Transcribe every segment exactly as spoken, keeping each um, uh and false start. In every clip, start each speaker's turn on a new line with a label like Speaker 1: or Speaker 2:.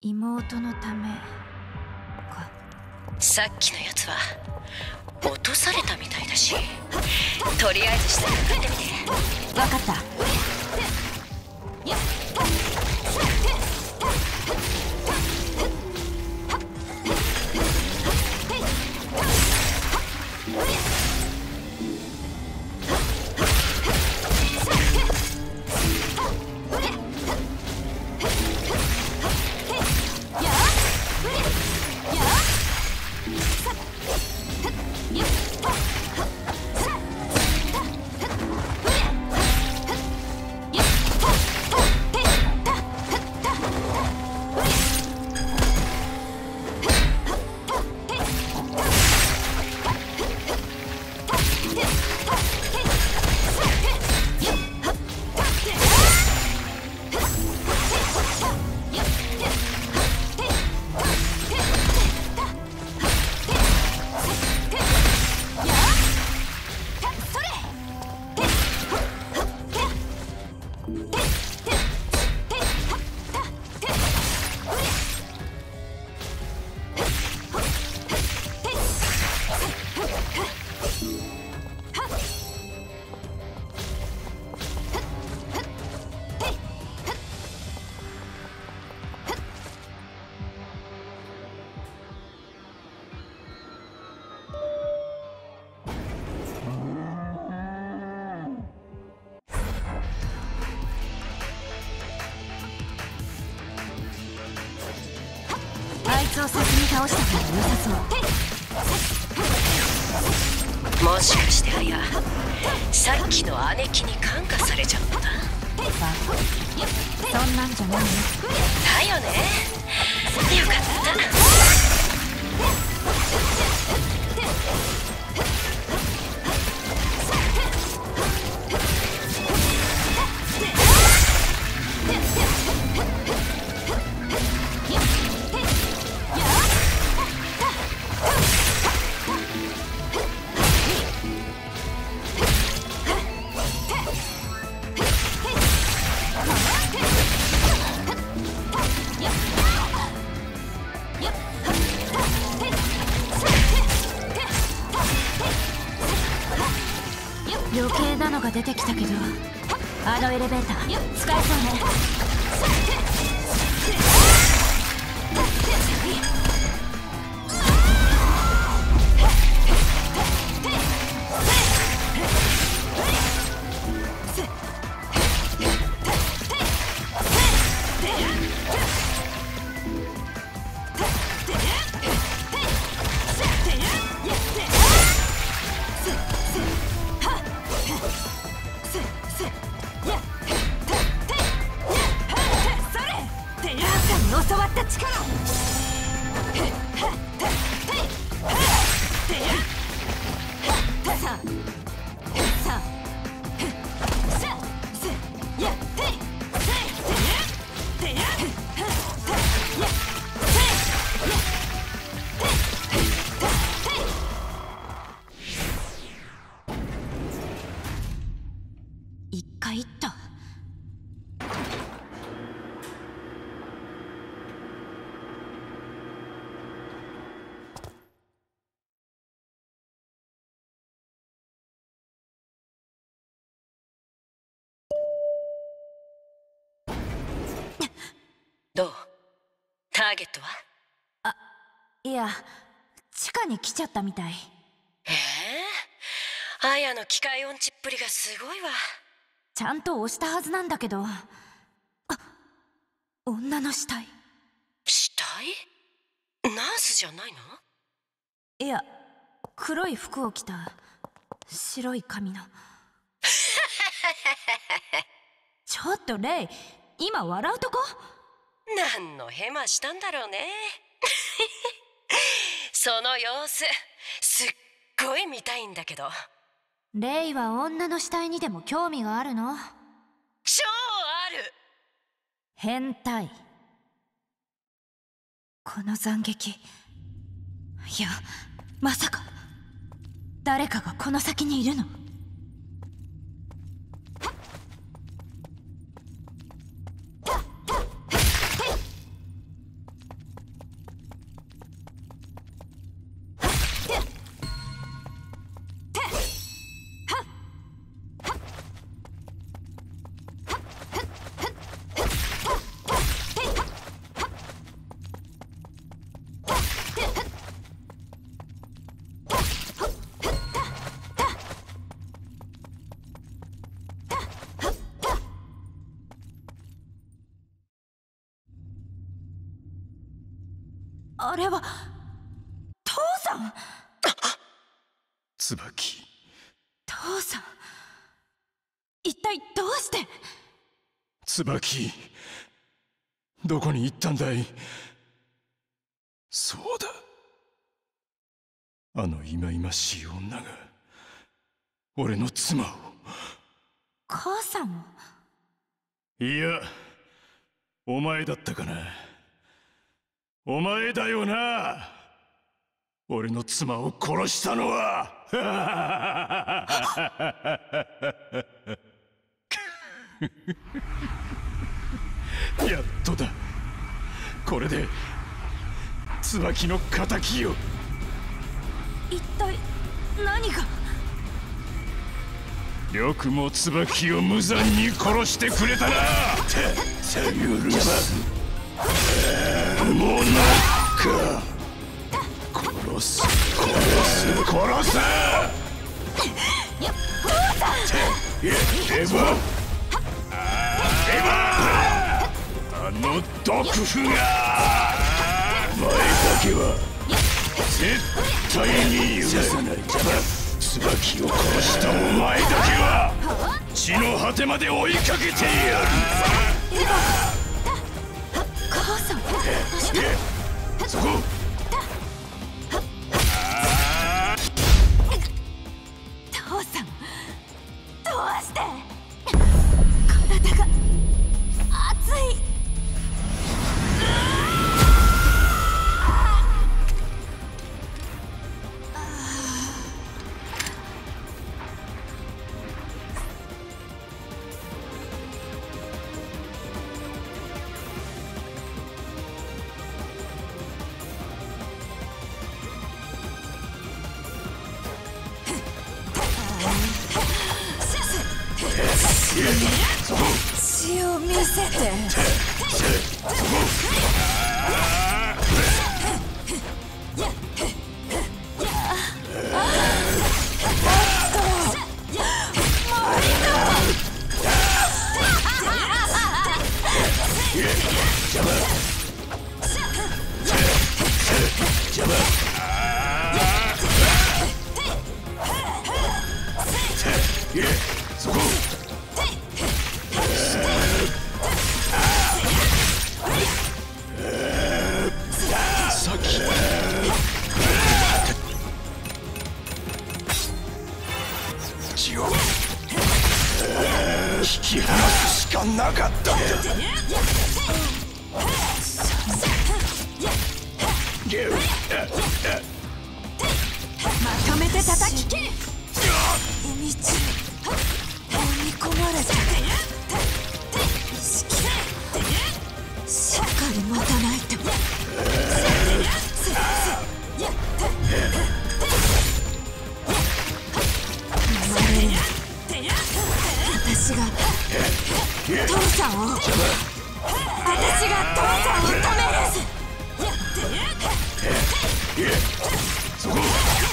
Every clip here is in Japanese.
Speaker 1: 妹のためか。
Speaker 2: さっきのやつは落とされたみたいだし、とりあえず下に向かってみて。
Speaker 1: 分かった。あいつを先に倒した方が良さそう。
Speaker 2: もしかしてあや、さっきの姉貴に感化されちゃった？
Speaker 1: バカ、そんなんじゃないの。
Speaker 2: だよね。よかった。
Speaker 1: 余計なのが出てきたけど、あのエレベーター使えそうね。教わった力。一回行った。
Speaker 2: どう？ターゲットは？
Speaker 1: あ、いや、地下に来ちゃったみたい。
Speaker 2: へえ、アヤの機械音痴っぷりがすごいわ。
Speaker 1: ちゃんと押したはずなんだけど。あ、女の死体。
Speaker 2: 死体？ナースじゃないの？
Speaker 1: いや、黒い服を着た白い髪の。ちょっとレイ、今笑うとこ？
Speaker 2: 何のヘマしたんだろうね。その様子すっごい見たいんだけど。
Speaker 1: レイは女の死体にでも興味があるの？
Speaker 2: 超ある。
Speaker 1: 変態。この斬撃、いや、まさか誰かがこの先にいるの？ あれは父さん。
Speaker 3: 椿。
Speaker 1: 父さん、一体どうして。
Speaker 3: 椿、どこに行ったんだい。そうだ、あの忌々しい女が俺の妻を。
Speaker 1: 母さんを。
Speaker 3: いや、お前だったかな。お前だよな、俺の妻を殺したのは。やっとだ、これで椿の敵よ。
Speaker 1: 一体何が。
Speaker 3: よくも椿を無残に殺してくれたな。さゆるさもなか。殺す殺す殺す。
Speaker 1: 父さん。
Speaker 3: エヴァエヴァ、あの毒婦が。前だけは絶対に許さない。椿を殺したお前だけは地の果てまで追いかけてやる。
Speaker 1: 母さん、
Speaker 3: そこ。
Speaker 1: 父さん、どうして。体が熱い。血を見せて。引き離すしかなかったんだ。まとめて叩き切れ。海地に飲み込まれた。意識しっかり持たないと。生まれる。私が父さんを私が父さんを止める。そこ。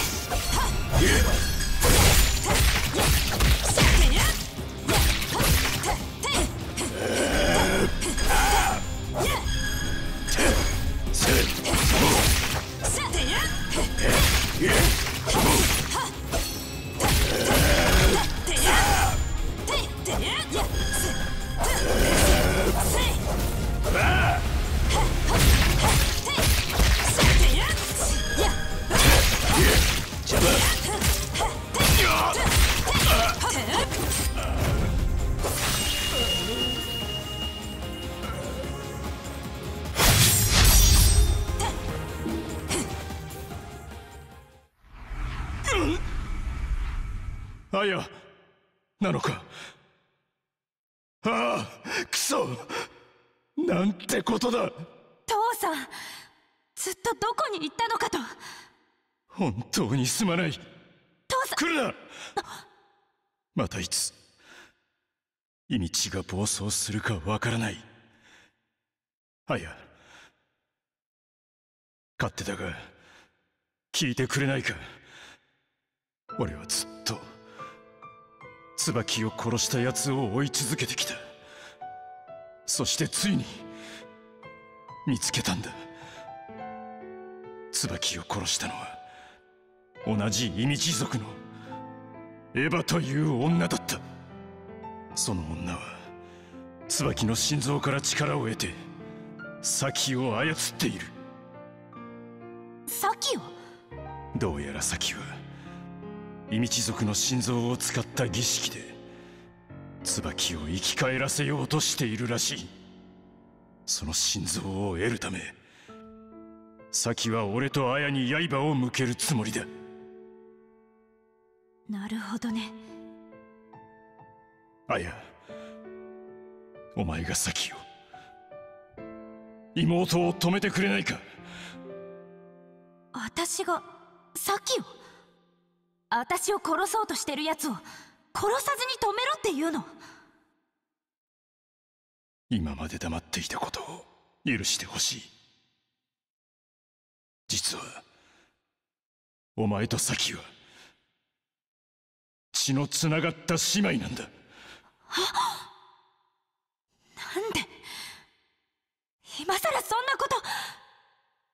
Speaker 1: あやなのか。ああ、クソ、なんてことだ。 父さん、ずっとどこに行ったのかと。
Speaker 3: 本当にすまない。
Speaker 1: 父さん、
Speaker 3: 来るな。またいつ意味地が暴走するかわからない。あや、勝手だが聞いてくれないか。俺はずっと椿を殺した奴を追い続けてきた。そしてついに見つけたんだ。 椿を殺したのは同じイミジ族のエヴァという女だった。その女は椿の心臓から力を得てサキを操っている。
Speaker 1: サキを？
Speaker 3: どうやらサキはイミジ族の心臓を使った儀式で椿を生き返らせようとしているらしい。その心臓を得るためサキは俺と綾に刃を向けるつもりだ。
Speaker 1: なるほどね。
Speaker 3: 綾、お前がサキを、妹を止めてくれないか。
Speaker 1: 私がサキを？私を殺そうとしてるやつを殺さずに止めろって言うの？
Speaker 3: 今まで黙っていたことを許してほしい。実はお前とサキは血のつながった姉妹なんだ。
Speaker 1: は？なんで今さらそんなこと。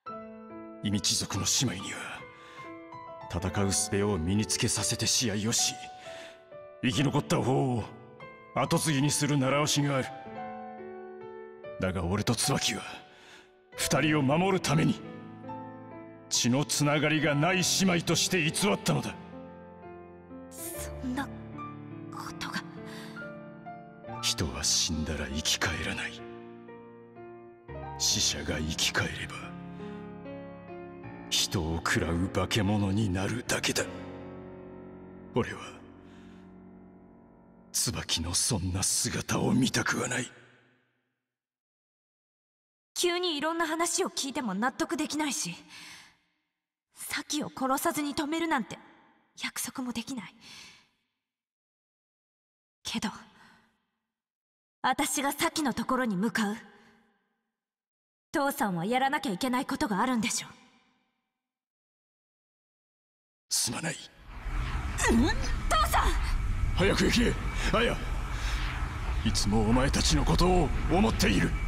Speaker 3: イミチ族の姉妹には戦う術を身につけさせて試合をし、生き残った方を跡継ぎにする習わしがある。だが俺と椿は二人を守るために血のつながりがない姉妹として偽ったのだ。
Speaker 1: そんなことが。
Speaker 3: 人は死んだら生き返らない。死者が生き返れば人を食らう化け物になるだけだ。俺は椿のそんな姿を見たくはない。
Speaker 1: 急にいろんな話を聞いても納得できないし、サキを殺さずに止めるなんて約束もできない。けど私がサキのところに向かう。父さんはやらなきゃいけないことがあるんでしょ。
Speaker 3: すまない。
Speaker 1: うん？父さん！
Speaker 3: 早く行け、綾。いつもお前たちのことを思っている。